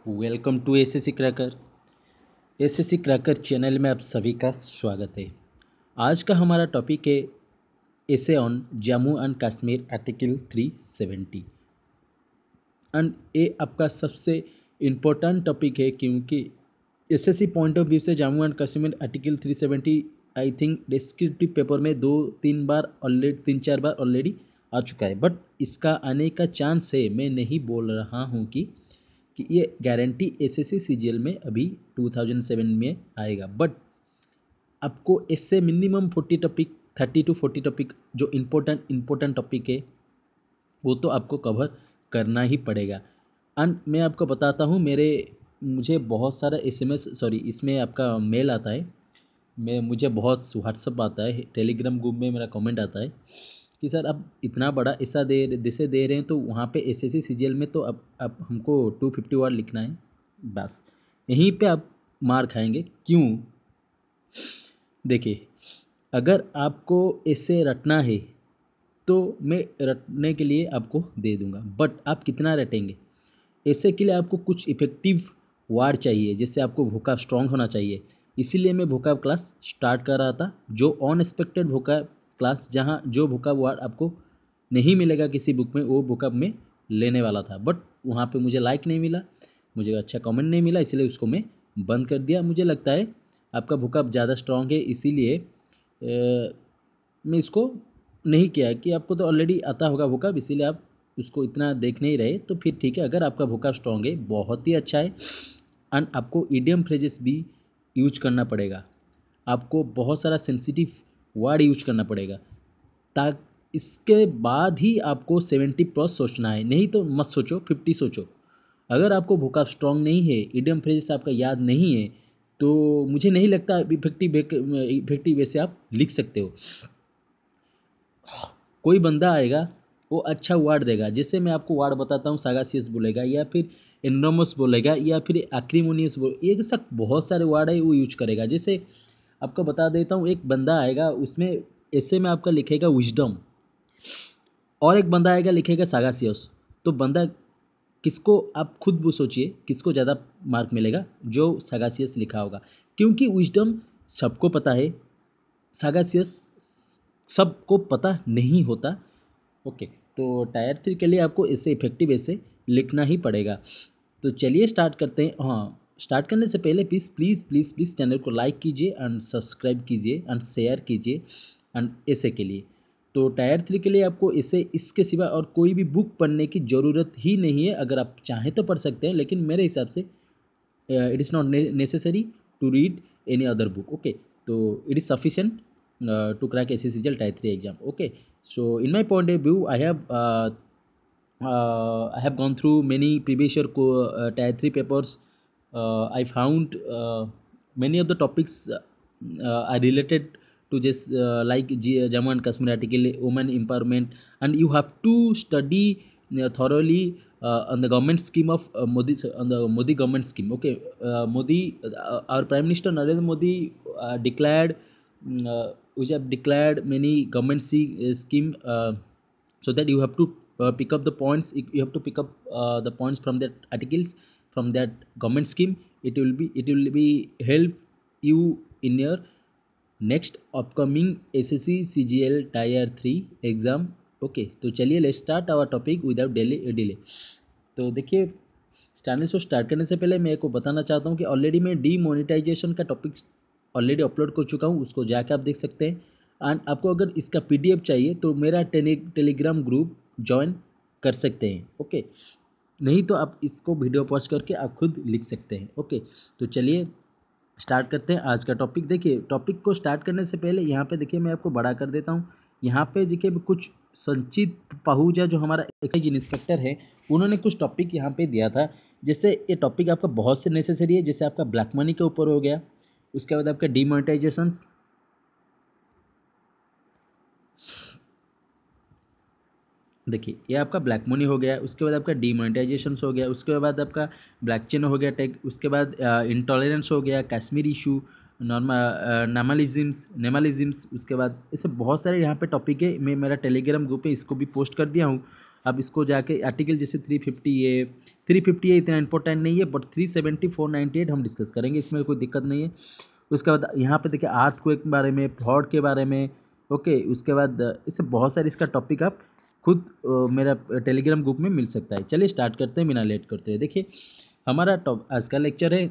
Welcome to SSC cracker. SSC cracker channel में आप सभी का स्वागत है। आज का हमारा टॉपिक है essay on Jammu and Kashmir article 370 एंड ये आपका सबसे इम्पोर्टेंट टॉपिक है क्योंकि एसएससी पॉइंट ऑफ व्यू से Jammu and Kashmir article 370 I think descriptive paper में 3-4 बार ऑलरेडी आ चुका है, बट इसका आने का चांस है। मैं नहीं बोल रहा हूँ कि ये गारंटी एसएससी सीजीएल में अभी 2007 में आएगा, बट आपको इससे मिनिमम 40 टॉपिक 30 to 40 टॉपिक जो इम्पोर्टेंट टॉपिक है वो तो आपको कवर करना ही पड़ेगा। एंड मैं आपको बताता हूँ, मुझे बहुत सारा इसमें आपका मेल आता है, मुझे बहुत व्हाट्सअप आता है, टेलीग्राम ग्रुप में मेरा कमेंट आता है कि सर आप इतना बड़ा ऐसा जैसे दे रहे हैं तो वहाँ पे एसएससी सीजीएल में तो अब हमको 250 वर्ड लिखना है, बस यहीं पे आप मार खाएंगे। क्यों? देखिए, अगर आपको ऐसे रटना है तो मैं रटने के लिए आपको दे दूंगा, बट आप कितना रटेंगे? ऐसे के लिए आपको कुछ इफेक्टिव वर्ड चाहिए, जिससे आपको वोकैब स्ट्रांग होना चाहिए। इसीलिए मैं वोकैब क्लास स्टार्ट कर रहा था, जो अनएक्सपेक्टेड वोकैब क्लास, जहाँ जो वोकैब वर्ड आपको नहीं मिलेगा किसी बुक में, वो वोकैब में लेने वाला था, बट वहाँ पे मुझे लाइक नहीं मिला, मुझे अच्छा कमेंट नहीं मिला, इसलिए उसको मैं बंद कर दिया। मुझे लगता है आपका वोकैब ज़्यादा स्ट्रांग है, इसीलिए मैं इसको नहीं किया कि आपको तो ऑलरेडी आता होगा वोकैब, इसीलिए आप उसको इतना देख नहीं रहे, तो फिर ठीक है। अगर आपका वोकैब स्ट्रांग है, बहुत ही अच्छा है। एंड आपको इडियम फ्रेजेस भी यूज करना पड़ेगा, आपको बहुत सारा सेंसिटिव वर्ड यूज करना पड़ेगा, ताकि इसके बाद ही आपको 70+ सोचना है, नहीं तो मत सोचो, 50 सोचो। अगर आपको वोकैब स्ट्रांग नहीं है, इडियम फ्रेजेस आपका याद नहीं है, तो मुझे नहीं लगता इफेक्टिव वे से आप लिख सकते हो। कोई बंदा आएगा, वो अच्छा वर्ड देगा, जैसे मैं आपको वर्ड बताता हूँ, सागासियस बोलेगा या फिर एनोमस बोलेगा या फिर एक्रीमोनियस ये सब बहुत सारे वर्ड है वो यूज करेगा। जैसे आपको बता देता हूँ, एक बंदा आएगा, उसमें ऐसे में आपका लिखेगा विजडम, और एक बंदा आएगा लिखेगा सागासियस। तो बंदा किसको, आप खुद वो सोचिए किसको ज़्यादा मार्क मिलेगा? जो सागासियस लिखा होगा, क्योंकि विजडम सबको पता है, सागासियस सबको पता नहीं होता। ओके, तो टायर 3 के लिए आपको ऐसे इफेक्टिव ऐसे लिखना ही पड़ेगा। तो चलिए स्टार्ट करते हैं। हाँ, स्टार्ट करने से पहले please please please please channel को लाइक कीजिए एंड सब्सक्राइब कीजिए एंड शेयर कीजिए एंड ऐसे के लिए। तो टायर 3 के लिए आपको इसे, इसके सिवा और कोई भी बुक पढ़ने की ज़रूरत ही नहीं है। अगर आप चाहें तो पढ़ सकते हैं, लेकिन मेरे हिसाब से it is not necessary to read any other book. Okay, so it is sufficient to crack Ssc Cgl type 3 exam. Okay, so in my point of view, I have gone through many previous year tier 3 papers. I found many of the topics are related to just Jammu and Kashmir article, women empowerment, and you have to study thoroughly on the government scheme of on the Modi government scheme. Okay, our Prime Minister Narendra Modi which have declared many government scheme, so that you have to pick up the points. You have to pick up the points from that articles, from that government scheme. It will be help you in your next upcoming SSC CGL tier 3 exam. Okay, तो चलिए let's start our topic without delay. तो देखिए, start करने से पहले मैं को बताना चाहता हूँ कि ऑलरेडी मैं डीमोनेटाइजेशन का टॉपिक ऑलरेडी अपलोड कर चुका हूँ, उसको जाके आप देख सकते हैं। एंड आपको अगर इसका पीडीएफ चाहिए तो मेरा टेलीग्राम ग्रुप ज्वाइन कर सकते हैं। ओके, नहीं तो आप इसको वीडियो पॉज करके आप खुद लिख सकते हैं। ओके, तो चलिए स्टार्ट करते हैं आज का टॉपिक। देखिए, टॉपिक को स्टार्ट करने से पहले यहाँ पे देखिए, मैं आपको बड़ा कर देता हूँ। यहाँ पे देखिए कुछ संचित पाहूजा, जो हमारा एक्साइज इंस्पेक्टर है, उन्होंने कुछ टॉपिक यहाँ पे दिया था। जैसे ये टॉपिक आपका बहुत से नेसेसरी है, जैसे आपका ब्लैक मनी के ऊपर हो गया, उसके बाद आपका डिमोनेटाइजेशंस, देखिए ये आपका ब्लैक मनी हो गया, उसके बाद आपका डीमोनेटाइजेशन हो गया, उसके बाद आपका ब्लैक चेन हो गया टेक, उसके बाद इंटॉलरेंस हो गया, कश्मीर इशू, नेमालिज्म्स, उसके बाद ऐसे बहुत सारे यहाँ पे टॉपिक है। मैं मेरा टेलीग्राम ग्रुप पे इसको भी पोस्ट कर दिया हूँ, आप इसको जाके आर्टिकल जैसे 350 ए इतना इंपॉर्टेंट नहीं है, बट 370 498 हम डिस्कस करेंगे, इसमें कोई दिक्कत नहीं है। उसके बाद यहाँ पे देखिए अर्थक्वेक के बारे में, फ्लड के बारे में, ओके। उसके बाद इससे बहुत सारे इसका टॉपिक आप खुद मेरा टेलीग्राम ग्रुप में मिल सकता है। चलिए स्टार्ट करते हैं बिना लेट करते हैं। देखिए हमारा आज का लेक्चर है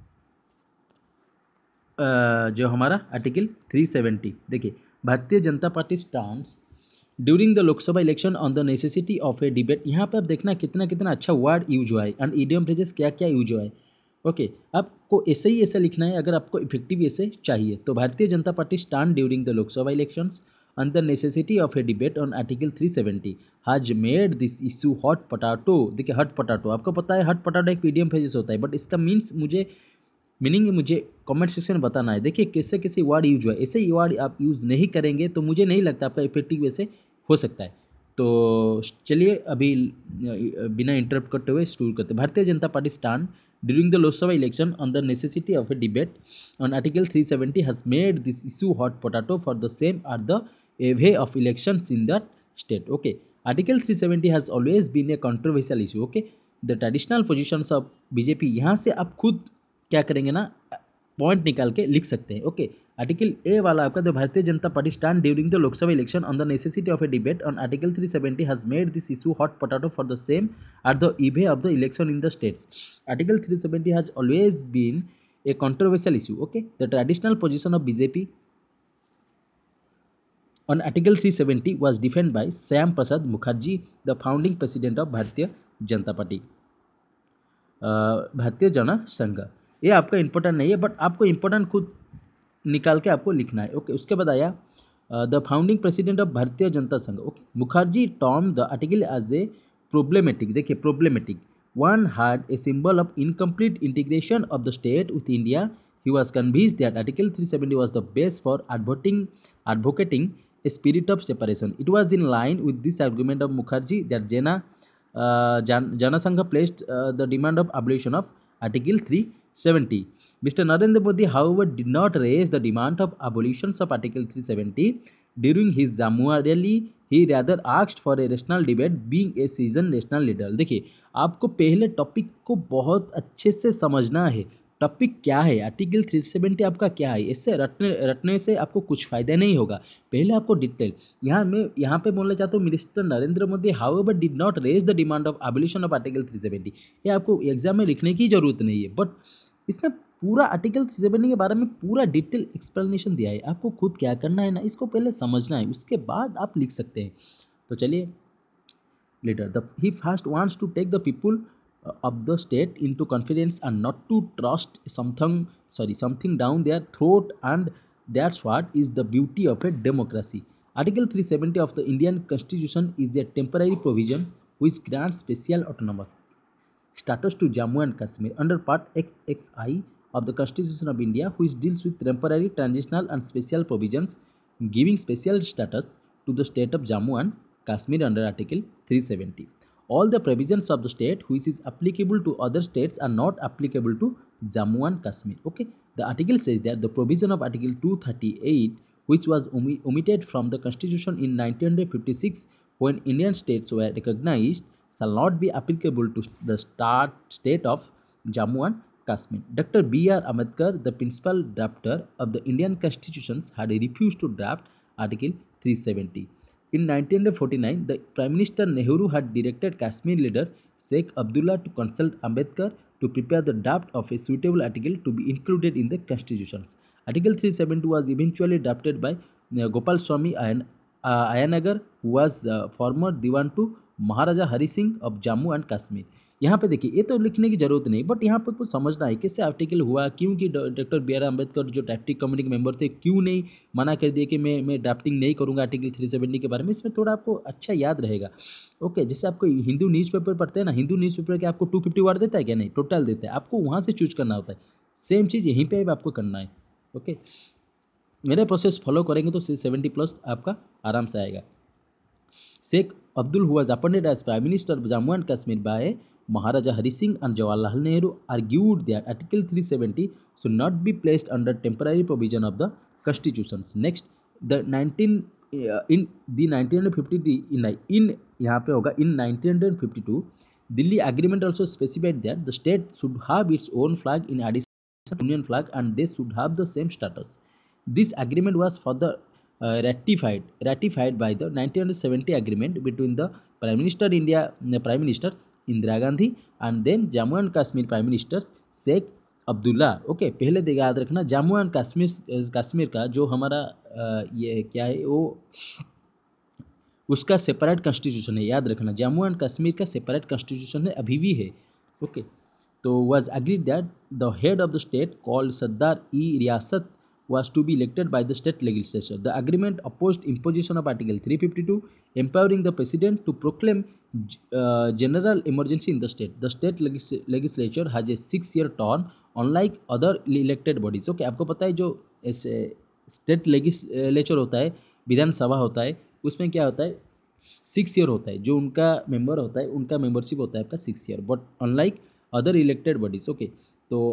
जो हमारा आर्टिकल 370। देखिए Bharatiya Janata Party stands during the Lok Sabha election on the necessity of a debate. यहाँ पे आप देखना कितना कितना अच्छा वर्ड यूज हुआ है एंड इडियम फ्रेजेस क्या क्या यूज हुआ है। ओके आपको ऐसे ही ऐसा लिखना है अगर आपको इफेक्टिव ऐसे चाहिए तो। Bharatiya Janata Party stand during the Lok Sabha elections on the necessity of a debate on article 370 has made this issue hot potato. देखिए हॉट पोटैटो आपको पता है, हॉट पोटैटो एक इडियम फ्रेजेस होता है, बट इसका मुझे कमेंट सेक्शन में बताना है। देखिए कैसे कैसे वर्ड यूज हुआ है, ऐसे ही वर्ड आप यूज़ नहीं करेंगे तो मुझे नहीं लगता आपका इफेक्टिव वैसे हो सकता है। तो चलिए अभी बिना इंटरप्ट करते हुए शुरू करते हैं। Bharatiya Janata Party stand during the Lok Sabha election on the necessity of a debate on article 370 has made this issue hot potato for the same are the way of elections in that state. Okay article 370 has always been a controversial issue. Okay the traditional positions of BJP, यहाँ से आप खुद क्या करेंगे ना, point निकाल के लिख सकते हैं। ओके आर्टिकल ए वाला आपका, the Bharatiya Janata Party stand during the Lok Sabha election on the necessity of a debate on article 370 has made this issue hot potato for the same are the eve of the election in the states. Article 370 has always been a controversial issue. Okay, the traditional position of BJP on Article 370 was defended by Syam Prasad Mukherjee, the founding president of भारतीय Janata party, भारतीय जन संघ। ये आपका important नहीं है, but आपको important खुद निकाल के आपको लिखना है। ओके उसके बाद आया the founding president of Bharatiya Janata Sangh. Okay Mukherjee term the article as a problematic. देखिए problematic, one had a symbol of incomplete integration of the state with India. He was convinced that Article 370 was the base for advocating a spirit of separation. It was in line with this argument of Mukherjee that Jana Sangha placed the demand of abolition of Article 370. Mr. Narendra Modi, however, did not raise the demand of abolition of Article 370 during his Jammu rally. He rather asked for a rational debate, being a seasoned national leader. देखिए आपको पहले topic को बहुत अच्छे से समझना है। Topic क्या है, आर्टिकल 370 आपका क्या है, इससे रटने से आपको कुछ फायदा नहीं होगा। पहले आपको डिटेल यहाँ पे बोलना चाहता हूँ, minister Narendra Modi however did not raise the demand of abolition of article 370। ये आपको एग्जाम में लिखने की जरूरत नहीं है, बट इसमें पूरा आर्टिकल 370 के बारे में पूरा डिटेल एक्सप्लेनेशन दिया है। आपको खुद क्या करना है ना, इसको पहले समझना है, उसके बाद आप लिख सकते हैं। तो चलिए later. He first wants to take the people of the state into confidence and not to trust something down their throat, and that's what is the beauty of a democracy. Article 370 of the Indian Constitution is a temporary provision which grants special autonomous status to Jammu and Kashmir under Part XXI of the Constitution of India, which deals with temporary, transitional and special provisions giving special status to the state of Jammu and Kashmir under Article 370. All the provisions of the state which is applicable to other states are not applicable to Jammu and Kashmir. Okay, the article says that the provision of Article 238, which was omitted from the Constitution in 1956 when Indian states were recognized, shall not be applicable to the state of Jammu and Kashmir. Dr. B.R. Ambedkar, the principal drafter of the Indian Constitution, had refused to draft Article 370. In 1949, the Prime Minister Nehru had directed Kashmir leader Sheikh Abdullah to consult Ambedkar to prepare the draft of a suitable article to be included in the constitutions. Article 370 was eventually drafted by Gopal Swami Ayanagar, who was former Diwan to Maharaja Hari Singh of Jammu and Kashmir. यहाँ पे देखिए ये तो लिखने की जरूरत नहीं, but यहाँ पे कुछ समझना है कैसे आर्टिकल हुआ, क्योंकि डॉक्टर बी आर अम्बेडकर जो ड्राफ्टिंग कमेटी के मेंबर थे क्यों नहीं मना कर दिए कि मैं ड्राफ्टिंग नहीं करूँगा आर्टिकल 370 के बारे में। इसमें थोड़ा आपको अच्छा याद रहेगा। ओके जैसे आपको हिंदू न्यूज़पेपर पढ़ते हैं ना, हिंदू न्यूज़पेपर के आपको 250 वर्ड देता है क्या, नहीं टोटल देता है, आपको वहाँ से चूज करना होता है। सेम चीज़ यहीं पर आपको करना है। ओके मेरे प्रोसेस फॉलो करेंगे तो 70+ आपका आराम से आएगा। Sheikh Abdul, who was appointed as Prime Minister of Jammu and Kashmir by Maharaja Hari Singh and Jawaharlal Nehru, argued that Article 370 should not be placed under temporary provision of the constitutions. Next, in the 1950 यहाँ पे होगा in 1952 Delhi agreement also specified that the state should have its own flag in addition union flag and they should have the same status. This agreement was further ratified by the 1970 agreement between the Prime Minister Prime Ministers Indira Gandhi and then Jammu and Kashmir Prime Minister Sheikh Abdullah. Okay, पहले याद रखना Jammu and Kashmir का जो हमारा ये क्या है वो उसका सेपरेट कॉन्स्टिट्यूशन है. याद रखना जम्मू एंड कश्मीर का सेपरेट कॉन्स्टिट्यूशन है, अभी भी है. ओके, तो was agreed that the head of the state called Sadar i Riyasat was to be elected by the state legislature. The agreement opposed imposition of Article 352, empowering the president to proclaim general emergency in the state. The state legislature has a 6-year term, unlike other elected bodies. Okay, आपको पता है जो state legislature होता है, विधानसभा होता है, उसमें क्या होता है 6 ईयर होता है. जो उनका मेंबर होता है उनका मेंबरशिप होता है आपका 6 year, but unlike other elected bodies. Okay, तो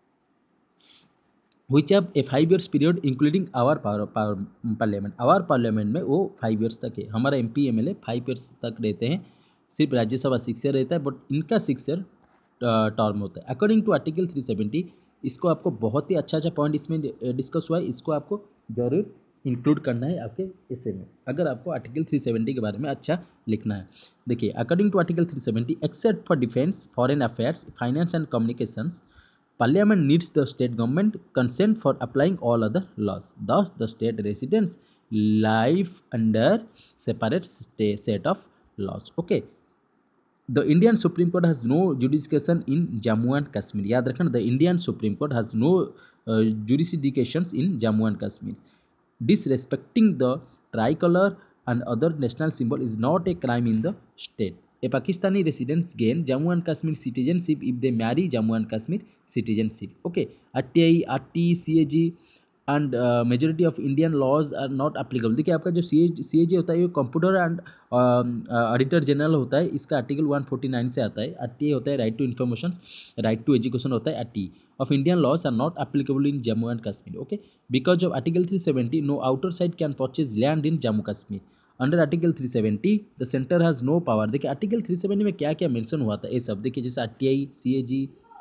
which have a 5 years period including our parliament. Our parliament में वो 5 years तक है. हमारा MP MLA 5 years तक रहते हैं. सिर्फ राज्यसभा 6 year रहता है, बट इनका 6 year टर्म होता है. अकॉर्डिंग टू आर्टिकल 370, इसको आपको बहुत ही अच्छा पॉइंट इसमें डिस्कस हुआ है, इसको आपको जरूर इंक्लूड करना है आपके ऐसे में, अगर आपको आर्टिकल 370 के बारे में अच्छा लिखना है. देखिए, according to article 370, except for defence, foreign affairs, finance and communications, Parliament needs the state government consent for applying all other laws. Thus, the state residents live under separate set of laws. Okay. The Indian Supreme Court has no jurisdiction in Jammu and Kashmir. याद रखना, the Indian Supreme Court has no jurisdictions in Jammu and Kashmir. Disrespecting the tricolor and other national symbol is not a crime in the state. A Pakistani residents gain Jammu and Kashmir citizenship if they marry Jammu and Kashmir citizenship. Okay, RTI, RT, CAG and majority of Indian laws are not applicable. देखिए, आपका जो CAG होता है ये computer and auditor general होता है, इसका article 149 से आता है. RTA होता है right to information, right to education होता है. RT of Indian laws are not applicable in Jammu and Kashmir. Okay, because of Article 370, no outside can purchase land in Jammu Kashmir. Under article 370 the centre has no power. देखिए, article 370 में क्या क्या mention हुआ था ये सब देखिए, जैसे RTI, CAG,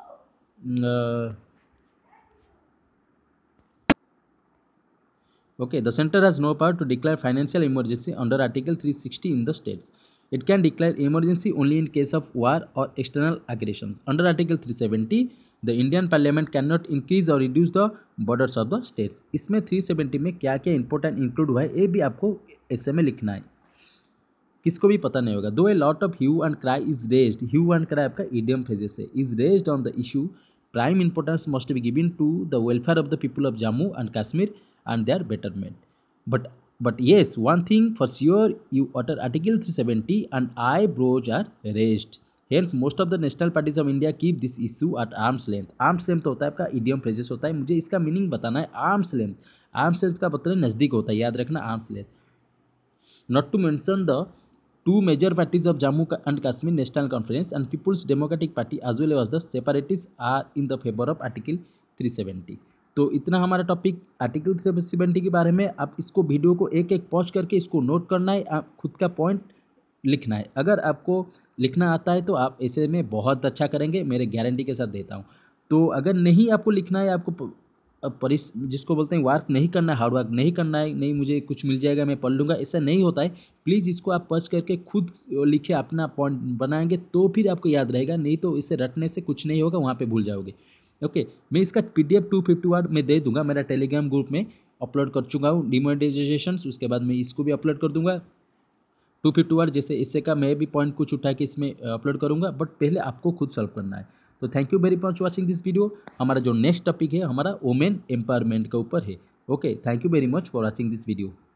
okay, the center has no power to declare financial emergency under Article 360 in the states. It can declare emergency only in case of war or external aggressions. Under Article 370, the Indian Parliament cannot increase or reduce the borders of the states. इसमें 370 में क्या क्या important include हुआ है ये भी आपको ऐसे में लिखना है, किसको भी पता नहीं होगा. Though a lot of hue and cry is raised. Hue and cry आपका इडियम फ्रेजेस है. Is raised on the issue, prime importance must be given to the welfare of the people of Jammu and Kashmir and their betterment. But yes, one thing for sure, you utter Article 370 and eyebrows are raised. Hence, most of the national parties of India keep this issue at arm's length. Arm's length होता है आपका idiom phrases होता है, मुझे इसका meaning बताना है. arm's length, arm's length का मतलब नज़दीक होता है, याद रखना arm's length. Not to mention the two major parties of Jammu and Kashmir National Conference and People's Democratic Party as well as the separatists are in the favor of Article 370. तो इतना हमारा टॉपिक आर्टिकल 370 के बारे में. आप इसको video को एक एक पॉज करके इसको नोट करना है, आप खुद का पॉइंट लिखना है. अगर आपको लिखना आता है तो आप ऐसे में बहुत अच्छा करेंगे, मेरे गारंटी के साथ देता हूँ. तो अगर नहीं आपको लिखना है, आपको जिसको बोलते हैं वर्क नहीं करना है, हार्ड वर्क नहीं करना है, नहीं मुझे कुछ मिल जाएगा मैं पढ़ लूँगा, ऐसा नहीं होता है. प्लीज़ इसको आप पॉज करके खुद लिखे, अपना पॉइंट बनाएंगे तो फिर आपको याद रहेगा, नहीं तो इसे रटने से कुछ नहीं होगा, वहाँ पर भूल जाओगे. ओके, मैं इसका PDF 250 वर्ड में दे दूंगा, मेरा टेलीग्राम ग्रुप में अपलोड कर चुका हूँ डिमोनेटाइजेशन. उसके बाद मैं इसको भी अपलोड कर दूंगा 250 वर्ड, जैसे इससे का मैं भी पॉइंट कुछ उठा के इसमें अपलोड करूंगा, बट पहले आपको खुद सॉल्व करना है. तो thank you very much watching this video. हमारा जो नेक्स्ट टॉपिक है हमारा वुमेन एम्पावरमेंट के ऊपर है. Okay, thank you very much for watching this video.